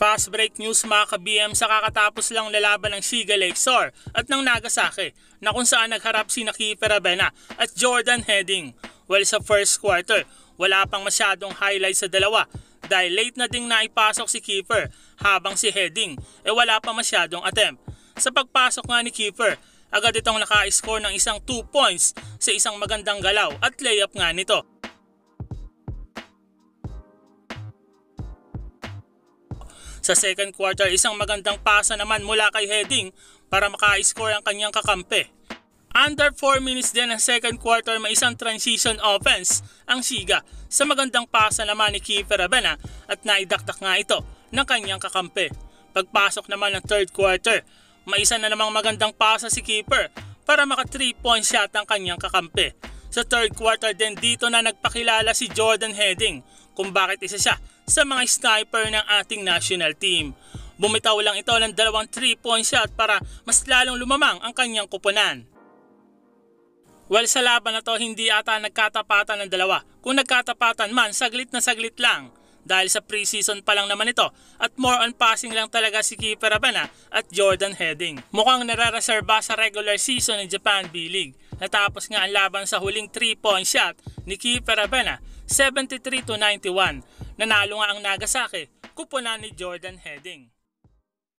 Fast break news mga ka-BM sa kakatapos lang lalaban ng Shiga Lakeshore at ng Nagasaki na kung saan nagharap sina Kiefer Avena at Jordan Heading. Well, sa first quarter, wala pang masyadong highlight sa dalawa dahil late na ding naipasok si Kiefer habang si Heading wala pa masyadong attempt. Sa pagpasok nga ni Kiefer, agad itong naka-score ng isang 2 points sa isang magandang galaw at layup nga nito. Sa second quarter, isang magandang pasa naman mula kay Heading para maka-score ang kanyang kakampi. Under 4 minutes din ang second quarter, may isang transition offense ang Shiga sa magandang pasa naman ni Kiefer Avena at naidakdak nga ito ng kanyang kakampi. Pagpasok naman ng third quarter, may isa na namang magandang pasa si Kiefer para maka 3-point shot ang kanyang kakampi. Sa third quarter din dito na nagpakilala si Jordan Heading kung bakit isa siya sa mga sniper ng ating national team. Bumitaw lang ito ng 2 3-point shot para mas lalong lumamang ang kanyang kupunan. Well, sa laban na to hindi ata nagkatapatan ng dalawa. Kung nagkatapatan man, saglit na saglit lang. Dahil sa preseason pa lang naman ito at more on passing lang talaga si Kiefer Avena at Jordan Heading. Mukhang narareserba sa regular season ng Japan B-League. Natapos nga ang laban sa huling 3-point shot ni Kiefer Avena, 73-91. Nanalo nga ang Nagasaki, kupunan ni Jordan Heading.